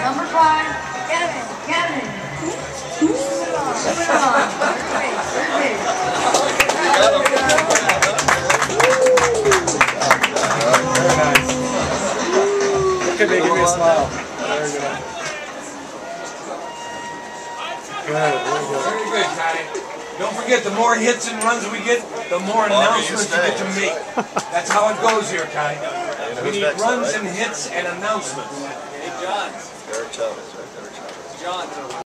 Number 5, Kevin. Kevin. Moving on. Great. Very nice. Look at me, give me a smile. Very good. Very good, Ty. Don't forget, the more hits and runs we get, the more announcements you get to make. That's how it goes here, Ty. We need runs and hits and announcements. Hey, John. Eric Chavez, right? Eric Chavez. John.